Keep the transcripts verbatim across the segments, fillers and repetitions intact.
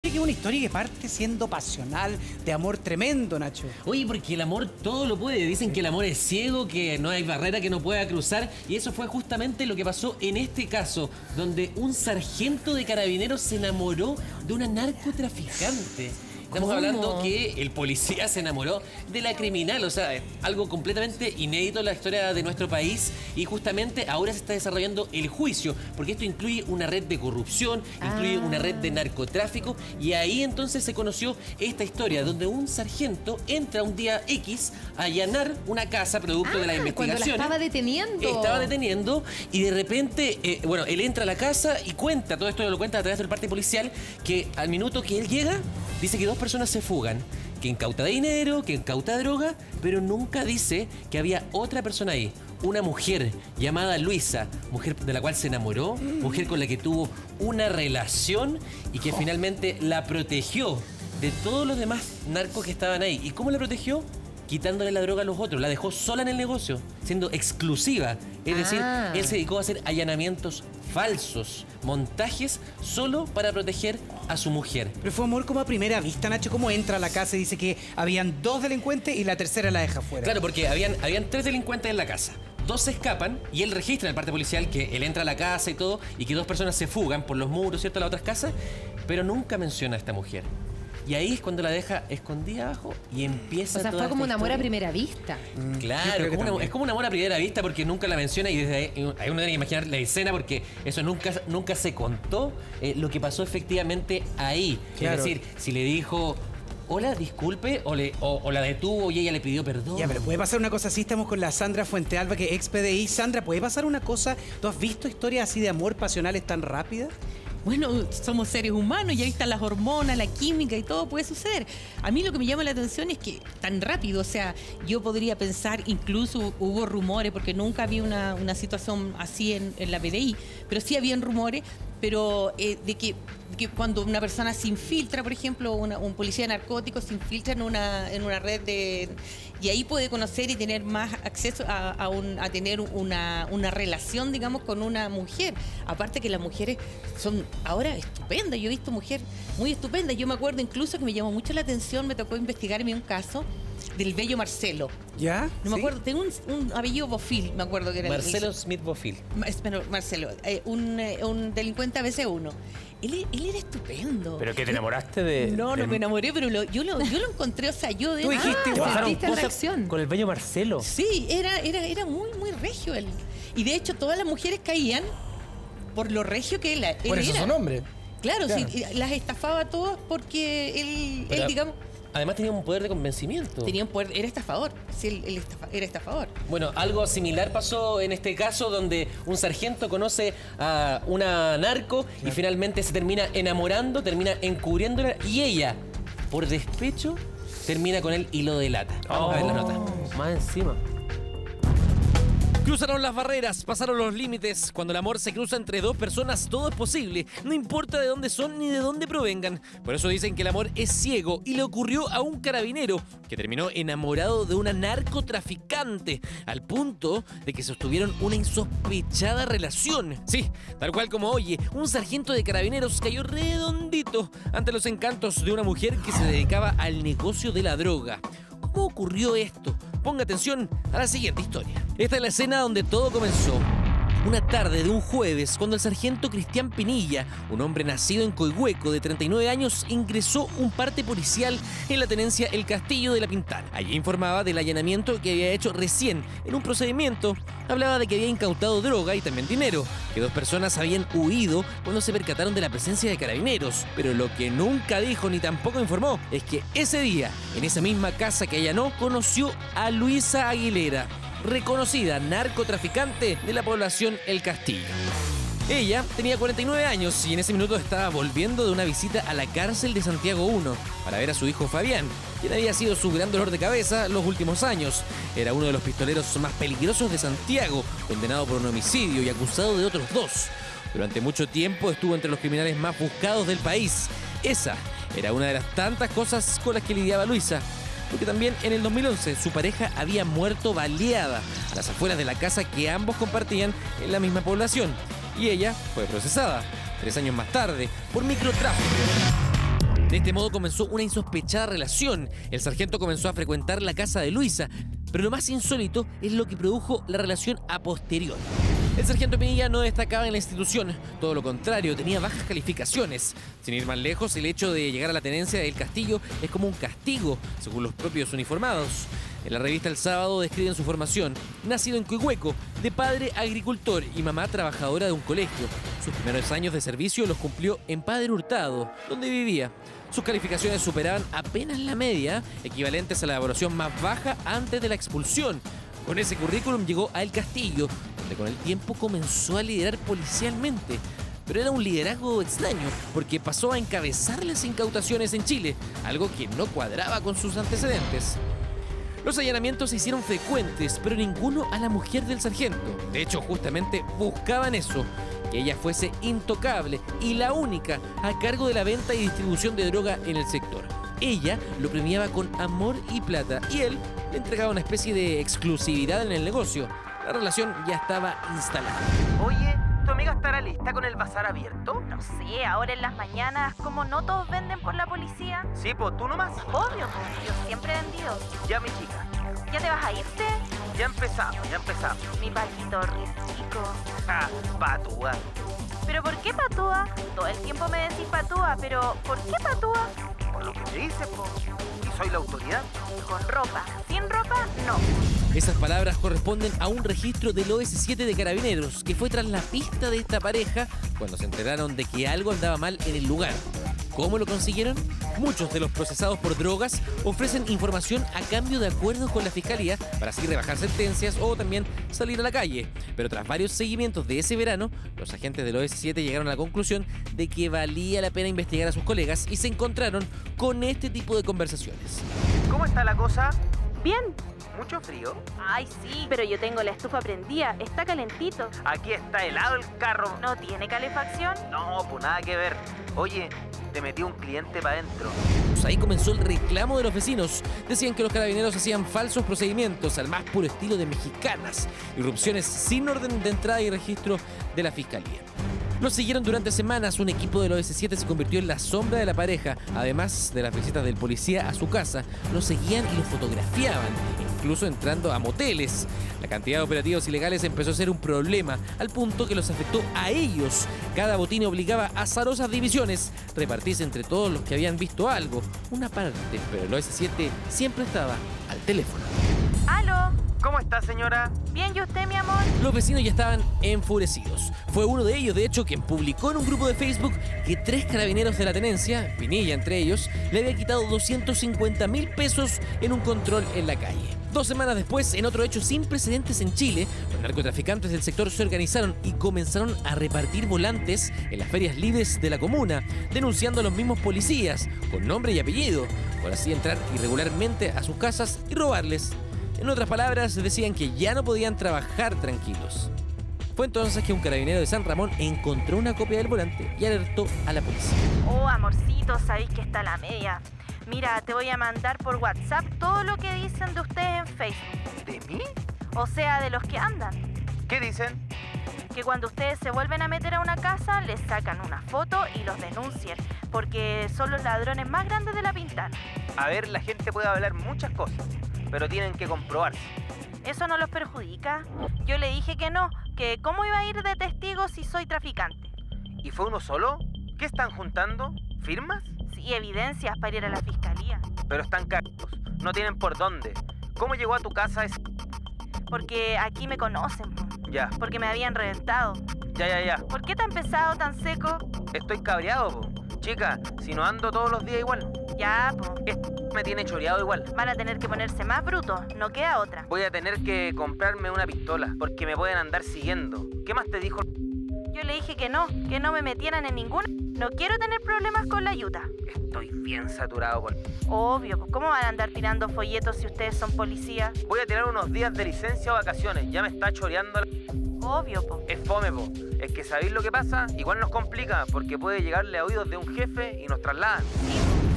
que es una historia que parte siendo pasional, de amor tremendo, Nacho. Oye, porque el amor todo lo puede. Dicen que el amor es ciego, que no hay barrera que no pueda cruzar. Y eso fue justamente lo que pasó en este caso, donde un sargento de carabineros se enamoró de una narcotraficante. Estamos ¿Cómo? hablando que el policía se enamoró de la criminal, o sea, algo completamente inédito en la historia de nuestro país, y justamente ahora se está desarrollando el juicio, porque esto incluye una red de corrupción, incluye Ah. una red de narcotráfico, y ahí entonces se conoció esta historia, donde un sargento entra un día X a allanar una casa producto Ah, de la cuando la investigación. estaba deteniendo. Estaba deteniendo y de repente, eh, bueno, él entra a la casa y cuenta, todo esto lo cuenta a través del parte policial, que al minuto que él llega, dice que dos personas se fugan, que incauta dinero, que incauta droga, pero nunca dice que había otra persona ahí. Una mujer llamada Luisa, mujer de la cual se enamoró, mujer con la que tuvo una relación y que finalmente la protegió de todos los demás narcos que estaban ahí. ¿Y cómo la protegió? Quitándole la droga a los otros. La dejó sola en el negocio, siendo exclusiva. Es decir, Ah. él se dedicó a hacer allanamientos falsos, montajes, solo para proteger a su mujer. Pero fue amor como a primera vista, Nacho. ¿Cómo entra a la casa y dice que habían dos delincuentes y la tercera la deja fuera? Claro, porque habían, habían tres delincuentes en la casa. Dos se escapan y él registra en el parte policial que él entra a la casa y todo, y que dos personas se fugan por los muros, ¿cierto?, a las otras casas, pero nunca menciona a esta mujer. Y ahí es cuando la deja escondida abajo y empieza O sea, toda fue como un esta amor a historia. primera vista. Yo Claro, creo que como una- también. es como un amor a primera vista porque nunca la menciona y desde ahí, ahí uno tiene que imaginar la escena porque eso nunca, nunca se contó eh, lo que pasó efectivamente ahí. Claro. Es decir, si le dijo, hola, disculpe, o, le, o, o la detuvo y ella le pidió perdón. Ya, pero puede pasar una cosa así. Estamos con la Sandra Fuentealba, que es ex P D I. Sandra, ¿puede pasar una cosa? ¿Tú has visto historias así de amor pasionales tan rápidas? Bueno, somos seres humanos y ahí están las hormonas, la química y todo puede suceder. A mí lo que me llama la atención es que tan rápido, o sea, yo podría pensar, incluso hubo rumores, porque nunca había una, una situación así en, en la P D I, pero sí habían rumores, pero eh, de que, que cuando una persona se infiltra, por ejemplo, una- un policía de narcóticos se infiltra en una, en una red de... Y ahí puede conocer y tener más acceso a, a, un- a tener una, una relación, digamos, con una mujer. Aparte que las mujeres son ahora estupendas. Yo he visto mujeres muy estupendas. Yo me acuerdo incluso que me llamó mucho la atención, me tocó investigarme un caso del bello Marcelo. ¿Ya? No me ¿Sí? acuerdo, tengo un, un apellido Bofil, me acuerdo que era el- Marcelo Smith Bofil. Ma- espera, Marcelo, eh, un, eh, un delincuente A B C uno. Él, él era estupendo. ¿Pero que te enamoraste de...? No, no de- me enamoré, pero lo- yo, lo, yo lo encontré, o sea, yo de... Tú dijiste, Ah, ¿Te wow. bajaron sentiste cosas atracción. con el bello Marcelo? sí, era, era, era muy, muy regio él. Y de hecho, todas las mujeres caían por lo regio que él, él Por eso era. son hombres. Claro, Claro. sí, y las estafaba a todas porque él, Pero- él digamos, Además tenía un poder de convencimiento. tenía un poder, era estafador. Sí, él, él estafa- era estafador. Bueno, algo similar pasó en este caso donde un sargento conoce a una narco y finalmente se termina enamorando, termina encubriéndola y ella, por despecho, termina con él y lo delata. Vamos a ver la nota. Oh, más encima. Cruzaron las barreras, pasaron los límites. Cuando el amor se cruza entre dos personas, todo es posible. No importa de dónde son ni de dónde provengan. Por eso dicen que el amor es ciego y le ocurrió a un carabinero que terminó enamorado de una narcotraficante, al punto de que sostuvieron una insospechada relación. Sí, tal cual como oye, un sargento de carabineros cayó redondito ante los encantos de una mujer que se dedicaba al negocio de la droga. ¿Cómo ocurrió esto? Ponga atención a la siguiente historia. Esta es la escena donde todo comenzó. Una tarde de un jueves, cuando el sargento Cristian Pinilla, un hombre nacido en Coihueco de treinta y nueve años, ingresó un parte policial en la tenencia El Castillo de la Pintana. Allí informaba del allanamiento que había hecho recién en un procedimiento. Hablaba de que había incautado droga y también dinero, que dos personas habían huido cuando se percataron de la presencia de carabineros. Pero lo que nunca dijo ni tampoco informó es que ese día, en esa misma casa que allanó, conoció a Luisa Aguilera, reconocida narcotraficante de la población El Castillo. Ella tenía cuarenta y nueve años y en ese minuto estaba volviendo de una visita a la cárcel de Santiago uno para ver a su hijo Fabián, quien había sido su gran dolor de cabeza los últimos años. Era uno de los pistoleros más peligrosos de Santiago, condenado por un homicidio y acusado de otros dos. Durante mucho tiempo estuvo entre los criminales más buscados del país. Esa era una de las tantas cosas con las que lidiaba Luisa, porque también en el dos mil once su pareja había muerto baleada a las afueras de la casa que ambos compartían en la misma población. Y ella fue procesada, tres años más tarde, por microtráfico. De este modo comenzó una insospechada relación. El sargento comenzó a frecuentar la casa de Luisa, pero lo más insólito es lo que produjo la relación a posteriori. El sargento Pinilla no destacaba en la institución, todo lo contrario, tenía bajas calificaciones. Sin ir más lejos, el hecho de llegar a la tenencia del Castillo es como un castigo, según los propios uniformados. En la revista El Sábado describen su formación. Nacido en Coihueco, de padre agricultor y mamá trabajadora de un colegio. Sus primeros años de servicio los cumplió en Padre Hurtado, donde vivía. Sus calificaciones superaban apenas la media, equivalentes a la evaluación más baja antes de la expulsión. Con ese currículum llegó a El Castillo, donde con el tiempo comenzó a liderar policialmente. Pero era un liderazgo extraño, porque pasó a encabezar las incautaciones en Chile, algo que no cuadraba con sus antecedentes. Los allanamientos se hicieron frecuentes, pero ninguno a la mujer del sargento. De hecho, justamente buscaban eso, que ella fuese intocable y la única a cargo de la venta y distribución de droga en el sector. Ella lo premiaba con amor y plata y él le entregaba una especie de exclusividad en el negocio. La relación ya estaba instalada. Oye, ¿tu amiga estará lista con el bazar abierto? No sé, ahora en las mañanas, como no todos venden por la policía. Sí, pues tú nomás. Obvio, pues, yo siempre he vendido. Ya, mi chica. ¿Ya te vas a irte? Ya empezamos, ya empezamos. Mi Paquito rico. Ah, patúa. ¿Pero por qué patúa? Todo el tiempo me decís patúa, pero ¿por qué patúa? Por lo que te dices, po. Y soy la autoridad. Con ropa. Sin ropa, no. Esas palabras corresponden a un registro del O S siete de Carabineros, que fue tras la pista de esta pareja cuando se enteraron de que algo andaba mal en el lugar. ¿Cómo lo consiguieron? Muchos de los procesados por drogas ofrecen información a cambio de acuerdos con la fiscalía para así rebajar sentencias o también salir a la calle. Pero tras varios seguimientos de ese verano, los agentes del O S siete llegaron a la conclusión de que valía la pena investigar a sus colegas y se encontraron con este tipo de conversaciones. ¿Cómo está la cosa? Bien. ¿Mucho frío? Ay, sí, pero yo tengo la estufa prendida. Está calentito. Aquí está helado el carro. ¿No tiene calefacción? No, pues nada que ver. Oye, te metí un cliente para adentro. Pues ahí comenzó el reclamo de los vecinos. Decían que los carabineros hacían falsos procedimientos al más puro estilo de mexicanas, irrupciones sin orden de entrada y registro de la fiscalía. Los siguieron durante semanas. Un equipo del O S siete se convirtió en la sombra de la pareja. Además de las visitas del policía a su casa, los seguían y los fotografiaban, incluso entrando a moteles. La cantidad de operativos ilegales empezó a ser un problema, al punto que los afectó a ellos. Cada botín obligaba a azarosas divisiones, repartirse entre todos los que habían visto algo. Una parte, pero el O S siete siempre estaba al teléfono. ¿Aló? ¿Cómo está, señora? Bien, ¿y usted, mi amor? Los vecinos ya estaban enfurecidos. Fue uno de ellos, de hecho, quien publicó en un grupo de Facebook que tres carabineros de la tenencia, Pinilla entre ellos, le había quitado doscientos cincuenta mil pesos en un control en la calle. Dos semanas después, en otro hecho sin precedentes en Chile, los narcotraficantes del sector se organizaron y comenzaron a repartir volantes en las ferias libres de la comuna, denunciando a los mismos policías, con nombre y apellido, por así entrar irregularmente a sus casas y robarles. En otras palabras, decían que ya no podían trabajar tranquilos. Fue entonces que un carabinero de San Ramón encontró una copia del volante y alertó a la policía. Oh, amorcito, sabéis que está la media. Mira, te voy a mandar por WhatsApp todo lo que dicen de ustedes en Facebook. ¿De mí? O sea, de los que andan. ¿Qué dicen? Que cuando ustedes se vuelven a meter a una casa, les sacan una foto y los denuncian, porque son los ladrones más grandes de la Pintana. A ver, la gente puede hablar muchas cosas, pero tienen que comprobarse. ¿Eso no los perjudica? Yo le dije que no, que cómo iba a ir de testigo si soy traficante. ¿Y fue uno solo? ¿Qué están juntando? ¿Firmas? Sí, evidencias para ir a la fiscalía. Pero están cagados, no tienen por dónde. ¿Cómo llegó a tu casa ese...? Porque aquí me conocen, po. Ya, Porque me habían reventado. ya, ya, ya. ¿Por qué tan pesado, tan seco? Estoy cabreado, po. Chica, si no ando todos los días igual. Ya, po. Este me tiene choreado igual. Van a tener que ponerse más brutos, no queda otra. Voy a tener que comprarme una pistola, porque me pueden andar siguiendo. ¿Qué más te dijo? Yo le dije que no, que no me metieran en ninguna. No quiero tener problemas con la yuta. Estoy bien saturado con... Obvio, pues ¿cómo van a andar tirando folletos si ustedes son policías? Voy a tirar unos días de licencia o vacaciones. Ya me está choreando la... Obvio, po. Es fome, po. Es que ¿sabéis lo que pasa? Igual nos complica, porque puede llegarle a oídos de un jefe y nos trasladan.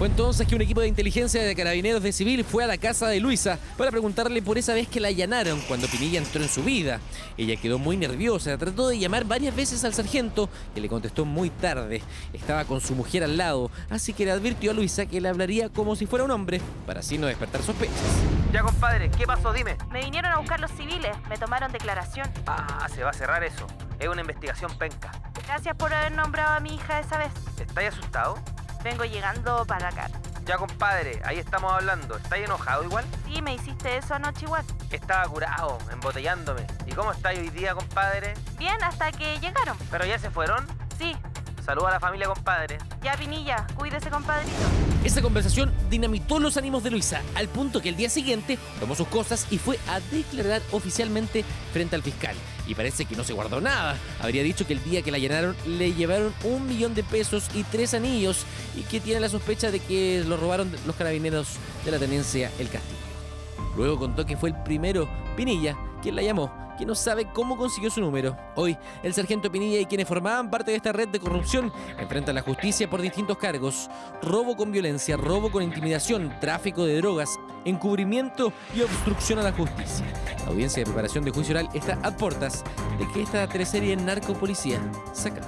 Fue entonces que un equipo de inteligencia de carabineros de civil fue a la casa de Luisa para preguntarle por esa vez que la allanaron cuando Pinilla entró en su vida. Ella quedó muy nerviosa, trató de llamar varias veces al sargento, que le contestó muy tarde. Estaba con su mujer al lado, así que le advirtió a Luisa que le hablaría como si fuera un hombre, para así no despertar sospechas. Ya, compadre, ¿qué pasó? Dime. Me vinieron a buscar los civiles, me tomaron declaración. Ah, se va a cerrar eso. Es una investigación penca. Gracias por haber nombrado a mi hija esa vez. ¿Estáis asustado? Vengo llegando para acá. Ya, compadre, ahí estamos hablando. ¿Estáis enojado igual? Sí, me hiciste eso anoche igual. Estaba curado, embotellándome. ¿Y cómo estáis hoy día, compadre? Bien, hasta que llegaron. ¿Pero ya se fueron? Sí. Saluda a la familia, compadre. Ya, Pinilla, cuídese, compadrito. Esa conversación dinamitó los ánimos de Luisa, al punto que el día siguiente tomó sus cosas y fue a declarar oficialmente frente al fiscal. Y parece que no se guardó nada. Habría dicho que el día que la allanaron le llevaron un millón de pesos y tres anillos y que tiene la sospecha de que lo robaron los carabineros de la tenencia El Castillo. Luego contó que fue el primero, Pinilla, quien la llamó, que no sabe cómo consiguió su número. Hoy, el sargento Pinilla y quienes formaban parte de esta red de corrupción enfrentan la justicia por distintos cargos: robo con violencia, robo con intimidación, tráfico de drogas, encubrimiento y obstrucción a la justicia. La audiencia de preparación de juicio oral está a puertas de que esta teleserie Narcopolicía se acabe.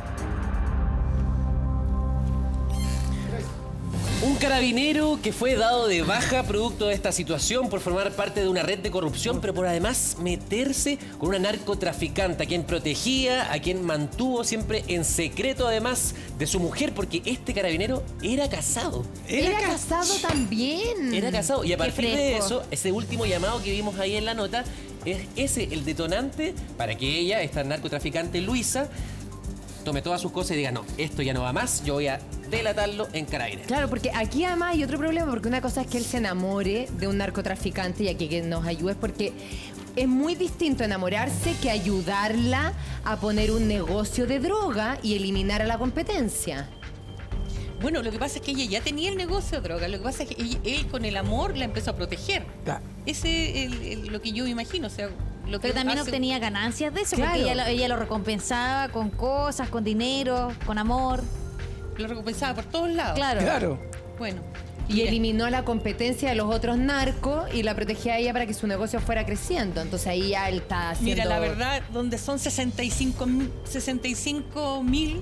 Un carabinero que fue dado de baja producto de esta situación por formar parte de una red de corrupción, pero por además meterse con una narcotraficante a quien protegía, a quien mantuvo siempre en secreto además de su mujer, porque este carabinero era casado. Era, era casado también. Era casado. Y a Qué partir fresco. de eso, ese último llamado que vimos ahí en la nota, es ese el detonante para que ella, esta narcotraficante Luisa, tome todas sus cosas y diga, no, esto ya no va más, yo voy a delatarlo en Carabineros. Claro, porque aquí además hay otro problema, porque una cosa es que él se enamore de un narcotraficante y aquí que nos ayude, porque es muy distinto enamorarse que ayudarla a poner un negocio de droga y eliminar a la competencia. Bueno, lo que pasa es que ella ya tenía el negocio de droga. Lo que pasa es que él, él con el amor la empezó a proteger. Claro. Ese es el- el- lo que yo imagino. O sea, lo que Pero también hace- obtenía ganancias de eso, Claro. porque ella, lo- ella lo recompensaba con cosas, con dinero, con amor. lo recompensaba por todos lados. Claro. Claro. Bueno. Y mira, eliminó a la competencia de los otros narcos y la protegía a ella para que su negocio fuera creciendo. Entonces ahí ya él está haciendo... Mira, la verdad, donde son sesenta y cinco mil,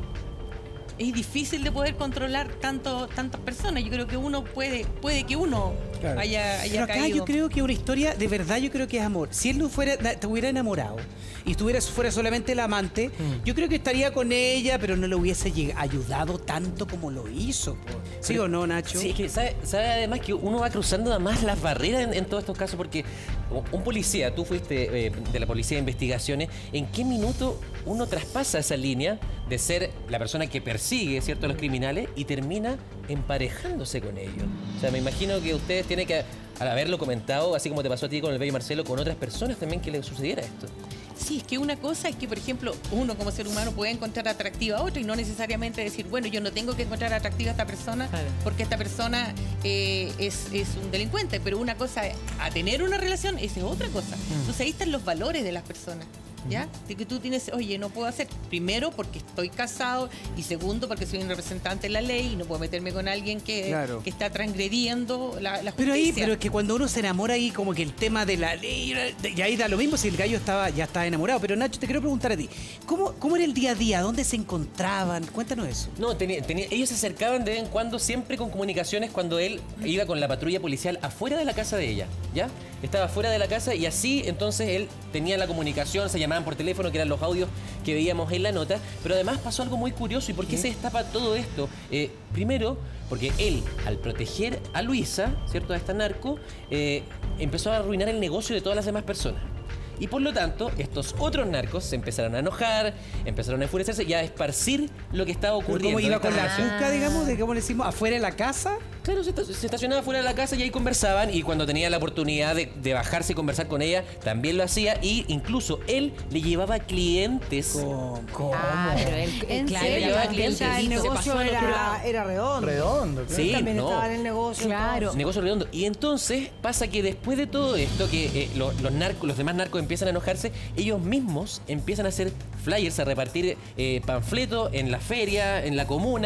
es difícil de poder controlar tanto, tantas personas. Yo creo que uno puede, puede que uno Claro. haya, haya Pero acá caído. yo creo que una historia, de verdad yo creo que es amor. Si él no fuera, na- te hubiera enamorado y estuviera fuera solamente el amante, yo creo que estaría con ella, pero no le hubiese lleg- ayudado tanto como lo hizo. po. ¿Sí o no, Nacho? Sí, es que sabe, sabe además que uno va cruzando además las barreras en, en todos estos casos, porque un policía, tú fuiste eh, de la Policía de Investigaciones, ¿en qué minuto uno traspasa esa línea de ser la persona que persigue, ¿cierto?, a los criminales y termina emparejándose con ellos? O sea, me imagino que ustedes tienen que, al haberlo comentado, así como te pasó a ti con el Bello Marcelo, con otras personas también que le sucediera esto. Sí, es que una cosa es que, por ejemplo, uno como ser humano puede encontrar atractiva a otro y no necesariamente decir, bueno, yo no tengo que encontrar atractiva a esta persona Claro. porque esta persona eh, es, es un delincuente. Pero una cosa es a tener una relación, esa es otra cosa. Entonces ahí están los valores de las personas. ¿Ya? De que tú tienes, oye, no puedo hacer, primero porque estoy casado y segundo porque soy un representante de la ley y no puedo meterme con alguien que, Claro. que está transgrediendo la, la justicia. Pero ahí, pero es que cuando uno se enamora ahí como que el tema de la ley, y ahí da lo mismo si el gallo estaba, ya estaba enamorado. Pero Nacho, te quiero preguntar a ti, ¿cómo, cómo era el día a día? ¿Dónde se encontraban? Cuéntanos eso. No, tenía, tenía- ellos se acercaban de vez en cuando, siempre con comunicaciones cuando él iba con la patrulla policial afuera de la casa de ella, ¿ya? Estaba afuera de la casa y así entonces él tenía la comunicación, se llamaban por teléfono, que eran los audios que veíamos en la nota, pero además pasó algo muy curioso. ¿Y por qué se destapa todo esto? Eh, primero, porque él, al proteger a Luisa, ¿cierto?, a esta narco, eh, empezó a arruinar el negocio de todas las demás personas. Y por lo tanto, estos otros narcos se empezaron a enojar, empezaron a enfurecerse y a esparcir lo que estaba Pero ocurriendo. ¿Cómo iba con la Esta- azúcar, digamos, de cómo le decimos, afuera de la casa? Claro, se, esta- se estacionaba fuera de la casa y ahí conversaban, y cuando tenía la oportunidad de, de bajarse y conversar con ella, también lo hacía, y incluso él le llevaba clientes. ¿Cómo? Ah, pero él, ¿En claro, serio? llevaba El clientes. cliente- El Se negocio pasó a lo era, era redondo. Redondo, claro. Sí, También no. estaba en el negocio. Claro. Negocio redondo. Y entonces pasa que después de todo esto, que eh, lo- los narcos, los demás narcos empiezan a enojarse, ellos mismos empiezan a hacer flyers, a repartir eh, panfletos en la feria, en la comuna,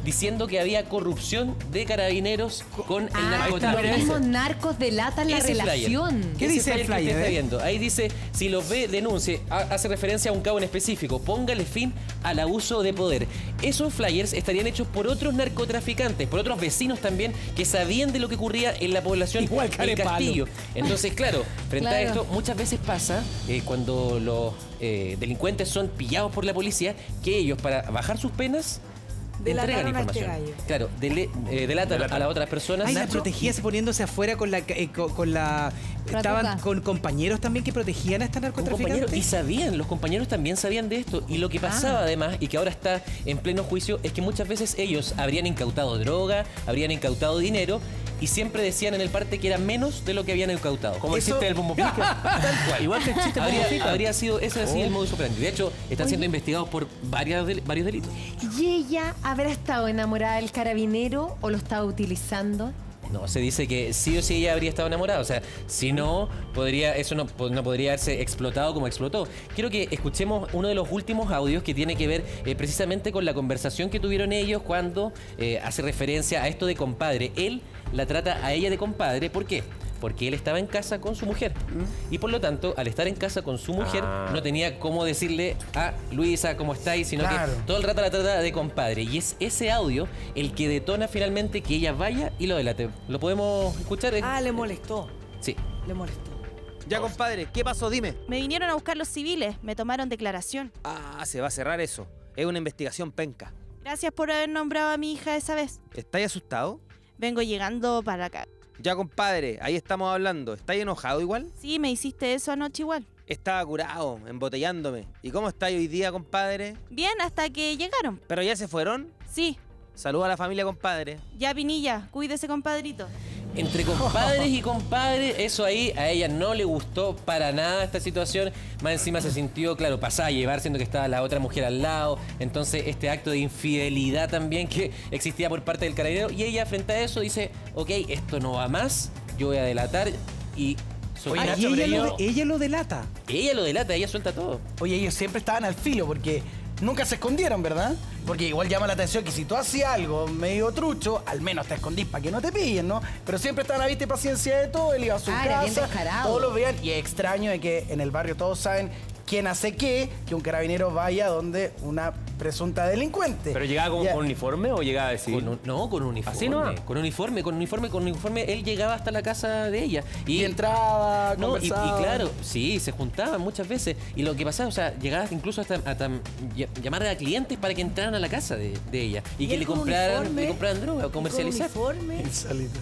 diciendo que había corrupción de carabineros con el Ah, los narcotráfico. mismos narcos delatan la Ese flyer. relación. ¿Qué Ese dice el que flyer, usted está eh? viendo. Ahí dice, si los ve, denuncie. Ha- Hace referencia a un cabo en específico. Póngale fin al abuso de poder. Esos flyers estarían hechos por otros narcotraficantes, por otros vecinos también, que sabían de lo que ocurría en la población Igual del carepalo. Castillo. Entonces, claro, frente a Claro. esto, muchas veces pasa eh, cuando los eh, delincuentes son pillados por la policía, que ellos, para bajar sus penas, entregan Delataron a este información. gallo. Claro, dele- eh, delatan a las otras personas. Ay, la Nacho, protegías poniéndose afuera con la... eh, con, con la estaban con compañeros también que protegían a esta con compañeros, narcotraficante. y sabían, los compañeros también sabían de esto. Y lo que pasaba además, y que ahora está en pleno juicio, es que muchas veces ellos habrían incautado droga, habrían incautado dinero, y siempre decían en el parte que era menos de lo que habían incautado. Como el Eso- chiste del bombo pica. Tal cual. Igual que el chiste del bombo habría, pica. habría sido, ese así el modus operandi. De hecho, están siendo investigados por varias del- varios delitos. ¿Y ella habrá estado enamorada del carabinero o lo estaba utilizando? No, se dice que sí o sí ella habría estado enamorada. O sea, si no, podría, eso no, po- no podría haberse explotado como explotó. Quiero que escuchemos uno de los últimos audios que tiene que ver eh, precisamente con la conversación que tuvieron ellos cuando eh, hace referencia a esto de compadre. Él la trata a ella de compadre. ¿Por qué? Porque él estaba en casa con su mujer. Y por lo tanto, al estar en casa con su mujer, Ah. no tenía cómo decirle a Luisa, ¿cómo estáis? Sino Claro. que todo el rato la trata de compadre. Y es ese audio el que detona finalmente que ella vaya y lo delate. ¿Lo podemos escuchar? Ah, le molestó. Sí. Le molestó. Ya, compadre, ¿qué pasó? Dime. Me vinieron a buscar los civiles, me tomaron declaración. Ah, se va a cerrar eso. Es una investigación penca. Gracias por haber nombrado a mi hija esa vez. ¿Estáis asustado? Vengo llegando para acá. Ya, compadre, ahí estamos hablando. ¿Estáis enojado igual? Sí, me hiciste eso anoche igual. Estaba curado, embotellándome. ¿Y cómo estáis hoy día, compadre? Bien, hasta que llegaron. ¿Pero ya se fueron? Sí. Saluda a la familia, compadre. Ya, Pinilla, cuídese, compadrito. Entre compadres y compadres, eso ahí a ella no le gustó para nada esta situación. Más encima se sintió, claro, pasada a llevar, siendo que estaba la otra mujer al lado. Entonces, este acto de infidelidad también que existía por parte del carabinero. Y ella, frente a eso, dice: ok, esto no va más, yo voy a delatar. Y Oye, Ah, Nacho, y ella pero lo, yo- ella lo delata. ella lo delata, ella suelta todo. Oye, ellos siempre estaban al filo porque nunca se escondieron, ¿verdad? Porque igual llama la atención que si tú hacías algo medio trucho, al menos te escondís para que no te pillen, ¿no? Pero siempre estaban a vista y paciencia de todo, él iba a su Ah, era bien casa, descarado. todos lo veían, y es extraño de que en el barrio todos saben quién hace qué, que un carabinero vaya donde una presunta delincuente. ¿Pero llegaba con, Ya. con uniforme o llegaba de civil? Con un- no, con uniforme. ¿Así nomás? Con uniforme, con uniforme, con uniforme. Él llegaba hasta la casa de ella. Y entraba, No, y, y conversaba. claro, sí, se juntaban muchas veces. Y lo que pasaba, o sea, llegaba incluso hasta, hasta ll- llamar a clientes para que entraran a la casa de, de ella. Y, ¿Y que él le con compraran, uniforme? le compraran droga o ¿Y con comercializar. uniforme? Insólito.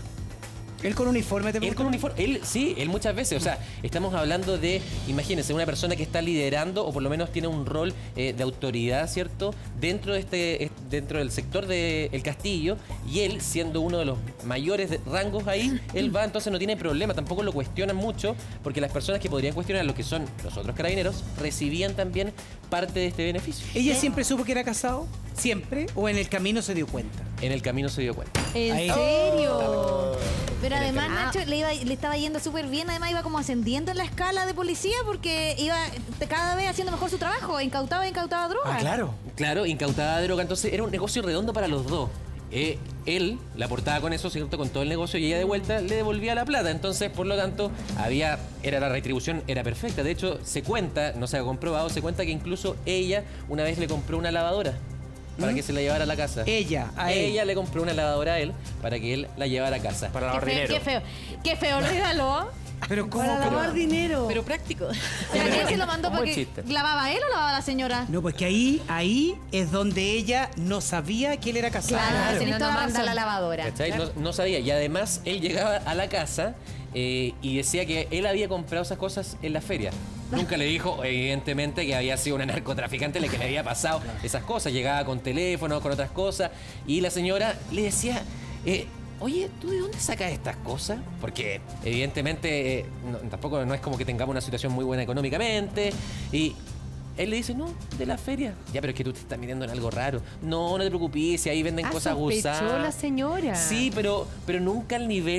Él con uniforme te Él con uniforme, él sí, él muchas veces, o sea, estamos hablando de, imagínense, una persona que está liderando o por lo menos tiene un rol eh, de autoridad, ¿cierto? Dentro de este, eh, dentro del sector del castillo, y él, siendo uno de los mayores de- rangos ahí, él va, entonces no tiene problema, tampoco lo cuestionan mucho, porque las personas que podrían cuestionar lo que son los otros carabineros, recibían también parte de este beneficio. ¿Ella siempre supo que era casado? ¿Siempre? ¿O en el camino se dio cuenta? En el camino se dio cuenta. ¿En Ahí. serio? Pero En el además, camino. Nacho, le, iba- le estaba yendo súper bien. Además, iba como ascendiendo en la escala de policía porque iba cada vez haciendo mejor su trabajo. Incautaba, incautaba droga. Ah, claro. Claro, incautada droga, entonces era un negocio redondo para los dos. Eh, él la aportaba con eso, ¿cierto? Con todo el negocio, y ella de vuelta le devolvía la plata. Entonces, por lo tanto, había, era la retribución era perfecta. De hecho, se cuenta, no se ha comprobado, se cuenta que incluso ella una vez le compró una lavadora para ¿Mm? que se la llevara a la casa. Ella, a él. Ella le compró una lavadora a él para que él la llevara a casa. Para Qué lavar feo, dinero. qué feo. Qué feo el regalo. Pero ¿cómo? Para Pero- lavar dinero. Pero práctico. ¿Pero quién se lo mandó Un para buen que chiste. lavaba él o lavaba la señora? No, pues que ahí, ahí es donde ella no sabía que él era casado. Claro, si tenés no, toda no la manda razón. la lavadora. ¿Cachai? No, no sabía. Y además, él llegaba a la casa eh, y decía que él había comprado esas cosas en la feria. Nunca le dijo, evidentemente, que había sido una narcotraficante la que le había pasado esas cosas. Llegaba con teléfono, con otras cosas. Y la señora le decía, eh, oye, ¿tú de dónde sacas estas cosas? Porque evidentemente eh, no- tampoco no es como que tengamos una situación muy buena económicamente. Y él le dice, no, de la feria. Ya, pero es que tú te estás metiendo en algo raro. No, no te preocupes, si ahí venden Ah, cosas sospechó usadas. la señora. Sí, pero, pero nunca al nivel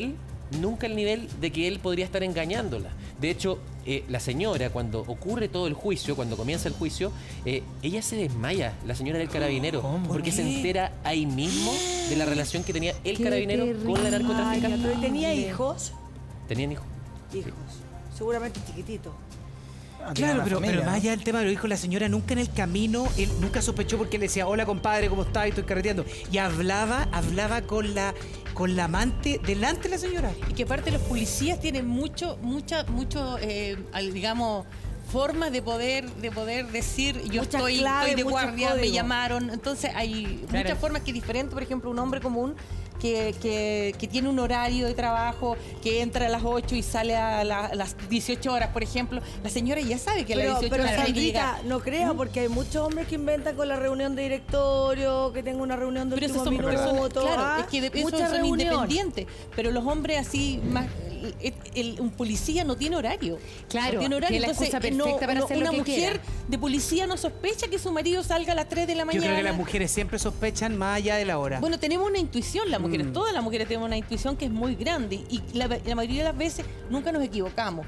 nunca al nivel de que él podría estar engañándola. De hecho, eh, la señora, cuando ocurre todo el juicio, cuando comienza el juicio, eh, ella se desmaya, la señora del carabinero, ¿Cómo? porque se entera ahí mismo de la relación que tenía el Qué carabinero con la terrible. narcotraficante. ¿Pero tenía hijos? Tenían hijos. Hijos. Seguramente chiquititos. Ah, tiene Claro, una pero, familia, pero más ¿no? allá del tema de lo dijo la señora, nunca en el camino, él nunca sospechó porque le decía, hola compadre, ¿cómo estás? Estoy carreteando. Y hablaba, hablaba con la, con la amante delante de la señora. Y que aparte los policías tienen mucho, mucha, mucho, eh, al- digamos, formas de poder, de poder decir yo Muchas estoy, claves, estoy de muchos guardia, me códigos. llamaron. Entonces hay Claro. muchas formas que es diferente, por ejemplo, un hombre común que, que, que tiene un horario de trabajo, que entra a las ocho y sale a, la- a las dieciocho horas, por ejemplo. La señora ya sabe que a las Pero, dieciocho pero horas hay que llegar. Sandrita, no crea, porque hay muchos hombres que inventan con la reunión de directorio, que tengo una reunión de Pero esas último son personas, minuto. claro, ah, es que de, esos mucha son reunión. independientes. Pero los hombres así, más, el- el- un policía no tiene horario. Claro, no tiene horario. tiene la Entonces, excusa no- perfecta para no- hacer lo una que mujer quiera. de policía no sospecha que su marido salga a las tres de la Yo mañana. creo que las mujeres siempre sospechan más allá de la hora. Bueno, tenemos una intuición, las mujeres, Mm. todas las mujeres tenemos una intuición que es muy grande y la, la mayoría de las veces nunca nos equivocamos.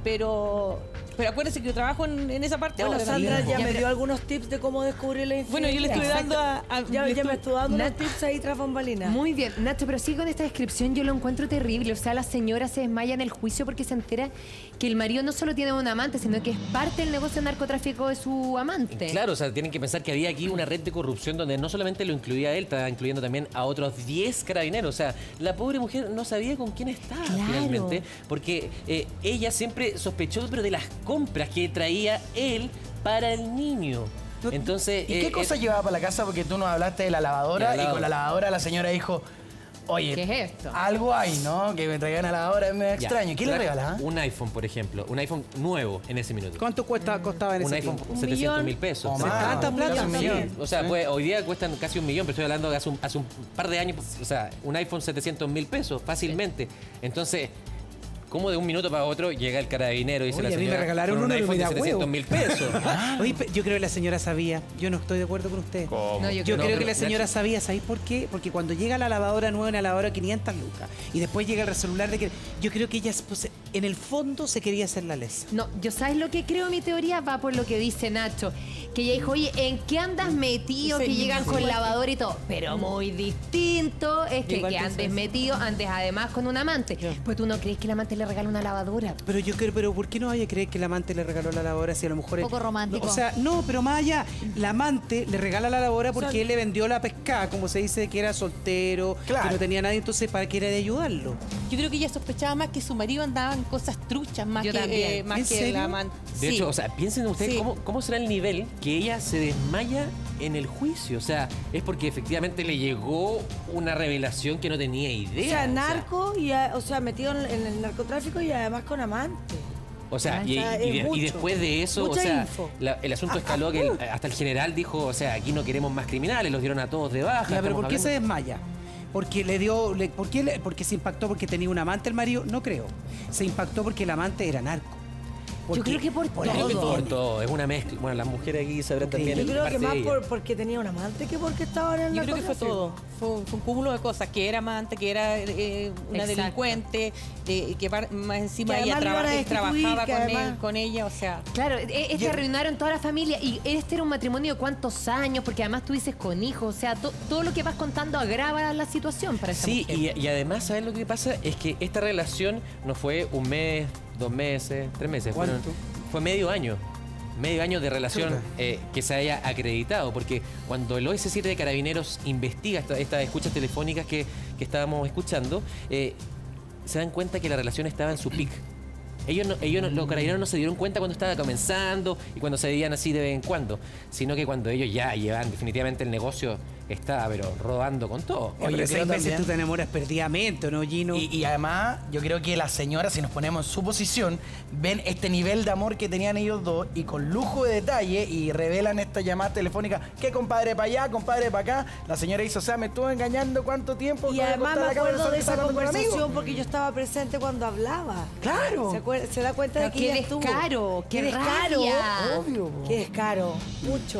Pero, pero acuérdense que yo trabajo en, en esa parte Bueno, ahora. Sandra también. ya me dio algunos tips de cómo descubrir la infidelidad. Bueno, yo le estuve dando a... a- Ya, le ya me estuve- estuvo dando Na- unos tips ahí tras bambalinas. Muy bien, Nacho, pero sí con esta descripción yo lo encuentro terrible. O sea, la señora se desmaya en el juicio porque se entera que el marido no solo tiene un amante, sino que es parte del negocio de narcotráfico de su amante. Claro, o sea, tienen que pensar que había aquí una red de corrupción donde no solamente lo incluía él, estaba incluyendo también a otros diez carabineros. O sea, la pobre mujer no sabía con quién estaba Claro. finalmente, porque eh, ella siempre sospechó, pero de las compras que traía él para el niño. Entonces, ¿Y qué eh, cosa eh, llevaba para la casa? Porque tú nos hablaste de la lavadora, De la y con la lavadora. lavadora la señora dijo, oye, ¿Qué es esto? algo hay, ¿no? Que me traigan a la lavadora, es medio ya, extraño. ¿Quién le trajo regala? ah? Un iPhone, por ejemplo, un iPhone nuevo en ese minuto. ¿Cuánto cuesta, costaba en Un ese iPhone tiempo? Un setecientos millón. mil pesos. O Sí. más, tanta plata, casi un sí. millón. O sea, pues, hoy día cuestan casi un millón, pero estoy hablando de hace un, hace un par de años, o sea, un iPhone setecientos mil pesos, fácilmente. Entonces, ¿cómo de un minuto para otro llega el carabinero y dice Oye, la a mí me señora regalaron con un uno y iPhone me de da setecientos mil pesos? Oye, pe- yo creo que la señora sabía. Yo no estoy de acuerdo con usted. No, yo Yo No, creo pero que la señora Nacho- sabía, ¿sabéis por qué? Porque cuando llega la lavadora nueva, una lavadora quinientas lucas, y después llega el celular de que... Yo creo que ella, pues, en el fondo, se quería hacer la lesa. No, yo sabes lo que creo, mi teoría va por lo que dice Nacho. Que ella dijo, oye, ¿en qué andas metido? Sí, Que llegan sí. con lavador y todo. Pero muy distinto es que, Igual que pienso andes eso. metido, antes además con un amante. Pues tú no crees que el amante le regala una lavadora. Pero yo creo, pero ¿por qué no vaya a creer que el amante le regaló la lavadora si a lo mejor... es- Poco romántico. No, o sea, no, pero más allá, la amante le regala la lavadora porque Son- él le vendió la pescada, como se dice, que era soltero, Claro. que no tenía nadie, entonces, ¿para qué era de ayudarlo? Yo creo que ella sospechaba más que su marido andaba en cosas truchas, más Yo que, también. eh, más ¿En que serio? la amante. De Sí. hecho, o sea, piensen ustedes Sí. cómo, cómo será el nivel que ella se desmaya en el juicio. O sea, es porque efectivamente le llegó una revelación que no tenía idea. O sea, narco, y, a- o sea, metido en, en el narcotráfico y además con amante. O sea, y, O sea, y es de- y mucho. después de eso, Mucha o sea, info. la- el asunto escaló que el- hasta el general dijo, o sea, aquí no queremos más criminales, los dieron a todos de baja. Ya, pero estamos ¿por qué se hablando- desmaya? Porque le dio, le- ¿por qué le- porque se impactó porque tenía un amante el marido? No creo. Se impactó porque el amante era narco. Yo creo que por ahí todo. viene. Por todo, es una mezcla. Bueno, las mujeres aquí sabrán Ok. también. Yo creo parte que de más ella. por, porque tenía un amante que porque estaba en el Yo creo que fue narcotráfico. todo. Fue un, fue un cúmulo de cosas, que era amante, que era eh, una Exacto. delincuente, eh, que par- más encima Que ella además lo iban a traba- destituir, trabajaba que con, además- él, con ella, o sea... Claro, e- es que arruinaron toda la familia. Y este era un matrimonio de cuántos años, porque además tú dices con hijos. O sea, to- todo lo que vas contando agrava la situación para esa Sí, mujer. y, y además, ¿sabes lo que pasa? Es que esta relación no fue un mes, dos meses, tres meses. fueron- ¿Cuánto? fue medio año. Medio año de relación Chuta. eh, que se haya acreditado, porque cuando el O S siete de Carabineros investiga esta- estas escuchas telefónicas que, que estábamos escuchando, eh, se dan cuenta que la relación estaba en su pic. Ellos, no, ellos no- los carabineros no se dieron cuenta cuando estaba comenzando y cuando se veían así de vez en cuando, sino que cuando ellos ya llevan definitivamente el negocio estaba pero rodando con todo. Oye, Oye, seis creo meses también- tú te enamoras perdidamente, ¿no, Gino? Y, y además, yo creo que las señoras, si nos ponemos en su posición, ven este nivel de amor que tenían ellos dos y con lujo de detalle y revelan esta llamada telefónica, que compadre para allá, compadre para acá. La señora dice, o sea, me estuvo engañando cuánto tiempo. Y Para además cortar me la cámara, acuerdo de estaba esa hablando con un amigo. conversación porque yo estaba presente cuando hablaba. Claro. Se, acuer- se da cuenta de Pero que qué ella estuvo. descaro, qué descaro. rabia. Obvio. po. Qué descaro. Mucho.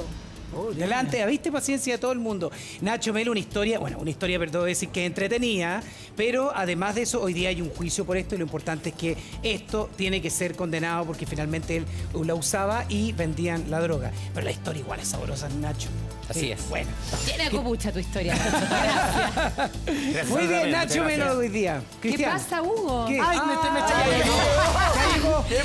Delante, ¿viste? Paciencia a todo el mundo. Nacho Melo, una historia, bueno, una historia, perdón, decir que entretenía, pero además de eso, hoy día hay un juicio por esto y lo importante es que esto tiene que ser condenado porque finalmente él la usaba y vendían la droga. Pero la historia igual es sabrosa, Nacho. Así Sí, es. Bueno. Tiene copucha tu historia. Muy bien, Nacho Melo hoy día. ¿Qué Cristian. pasa, Hugo? ¿Qué? Ay, me, me, me, Ah, ya llegó. Ya llegó. ¿Qué